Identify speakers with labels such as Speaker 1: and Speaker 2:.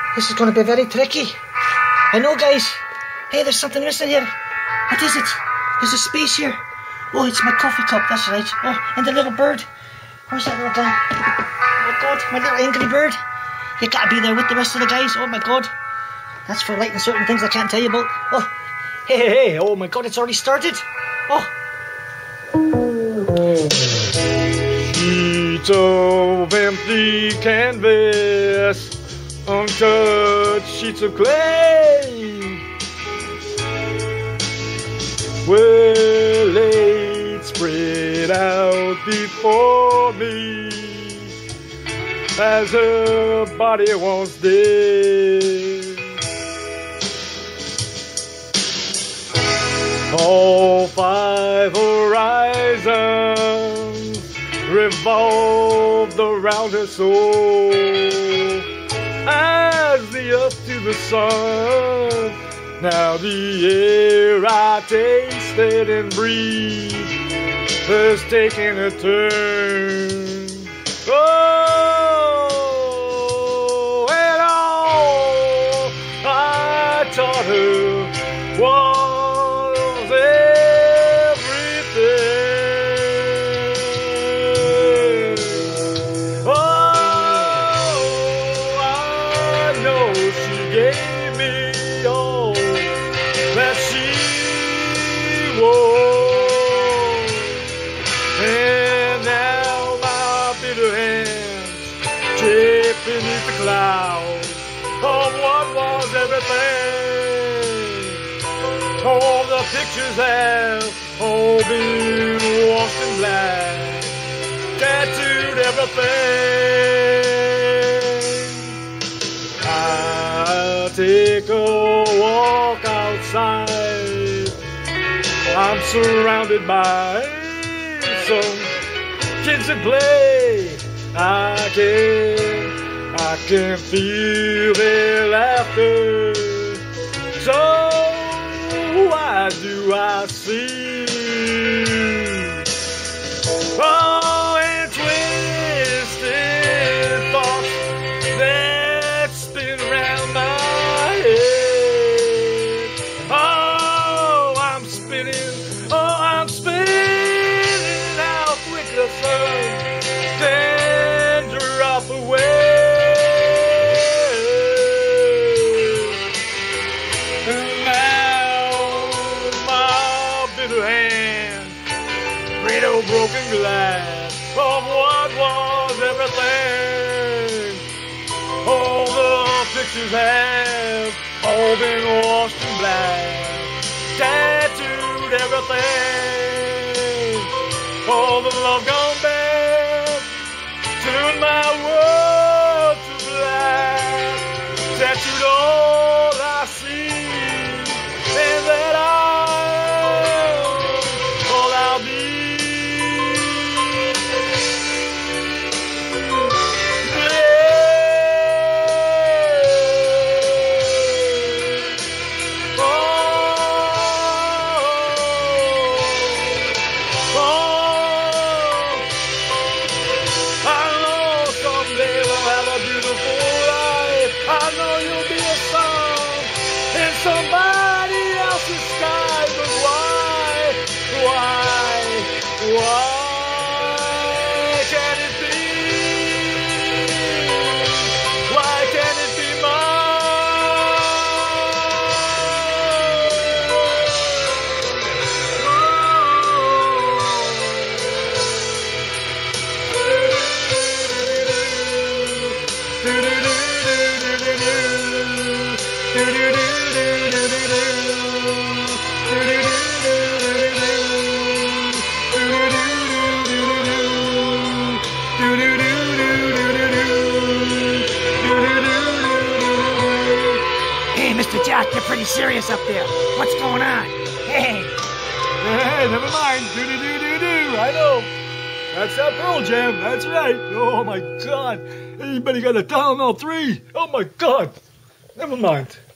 Speaker 1: This is going to be very tricky. I know, guys. Hey, there's something missing here. What is it? There's a space here. Oh, it's my coffee cup, that's right. Oh, and the little bird. Where's that little guy? Oh, God, my little angry bird. You gotta be there with the rest of the guys. Oh, my God. That's for lighting certain things I can't tell you about. Oh, hey. Oh, my God, it's already started. Oh.
Speaker 2: Sheets of empty canvas, untouched sheets of clay, well laid, spread out before me, as her body once did. All five horizons revolved around her soul, as the earth to the sun. Now the air I tasted and breathed has taken a turn. Oh, and all I taught her was gave me all that she was, and now my bitter hands chip beneath the clouds of what was everything. All the pictures have all been washed in black, tattooed everything. Take a walk outside. I'm surrounded by some kids that play. I can feel their laughter. So why do I see? Oh, and twisted thoughts that spin around my I'm spinning out with the sun, then drop away. And now my bitter hand, great old broken glass of what was everything. All the pictures have all been washed in black, tattooed everything. All the love gone bad, turned my world to black, tattooed all I see, and that I'm all I'll be. I know you'll be a song in somebody else's sky, but why can't it be? Why can't it be
Speaker 1: Hey, Mr. Jack, you're pretty serious up there. What's going on? Hey.
Speaker 2: Hey, never mind. Do-do-do-do-do. I know. That's that Pearl Jam. That's right. Oh, my God. Anybody got a Tylenol 3? Oh, my God. Never mind.